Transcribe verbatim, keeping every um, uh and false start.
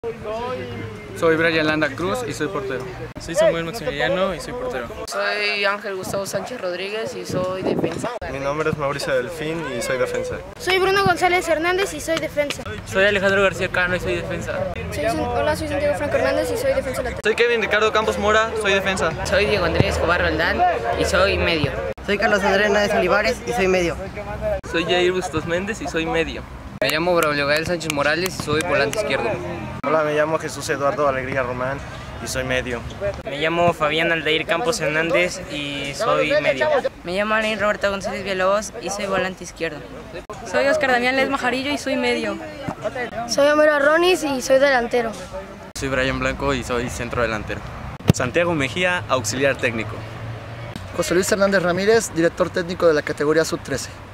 Soy Brian Landa Cruz y soy portero. Soy Samuel Maximiliano y soy portero. Soy Ángel Gustavo Sánchez Rodríguez y soy defensa. Mi nombre es Mauricio Delfín y soy defensa. Soy Bruno González Hernández y soy defensa. Soy Alejandro García Cano y soy defensa. Soy, hola, soy Santiago Franco Hernández y soy defensa lateral. Soy Kevin Ricardo Campos Mora, soy defensa. Soy Diego Andrés Escobar Roldán y soy medio. Soy Carlos Andrés Hernández Olivares y soy medio. Soy Jair Bustos Méndez y soy medio. Me llamo Braulio Gael Sánchez Morales y soy volante izquierdo. Hola, me llamo Jesús Eduardo Alegría Román y soy medio. Me llamo Fabián Aldair Campos Hernández y soy medio. Me llamo Alain Roberta González Villalobos y soy volante izquierdo. Soy Oscar Damián Les Majarillo y soy medio. Soy Homero Arronis y soy delantero. Soy Brian Blanco y soy centro delantero. Santiago Mejía, auxiliar técnico. José Luis Hernández Ramírez, director técnico de la categoría sub trece.